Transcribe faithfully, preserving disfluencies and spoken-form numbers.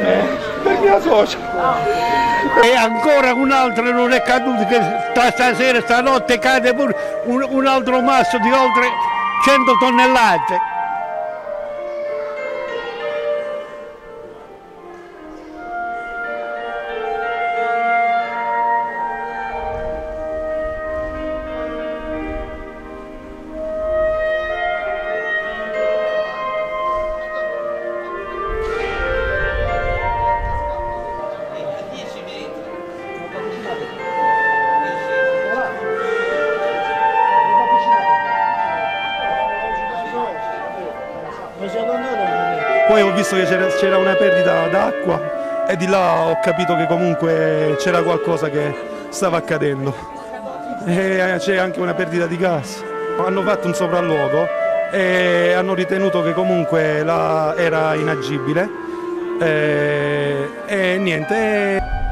per mia socia. E ancora un altro non è caduto, che stasera, stanotte cade pure un, un altro masso di oltre cento tonnellate. Poi ho visto che c'era una perdita d'acqua e di là ho capito che comunque c'era qualcosa che stava accadendo. E c'è anche una perdita di gas. Hanno fatto un sopralluogo e hanno ritenuto che comunque la, era inagibile e, e niente.